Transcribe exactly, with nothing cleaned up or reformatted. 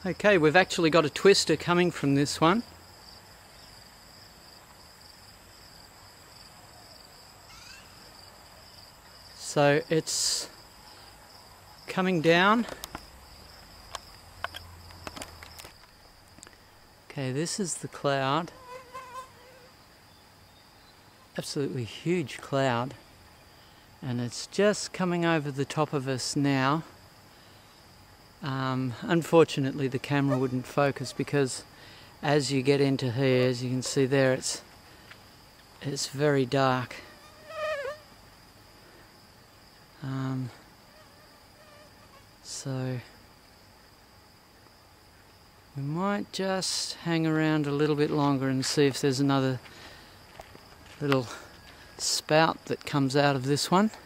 Okay, we've actually got a twister coming from this one. So it's coming down. Okay, this is the cloud. Absolutely huge cloud. And it's just coming over the top of us now. Um, unfortunately the camera wouldn't focus because as you get into here, as you can see there, it's it's very dark. Um, so we might just hang around a little bit longer and see if there's another little spout that comes out of this one.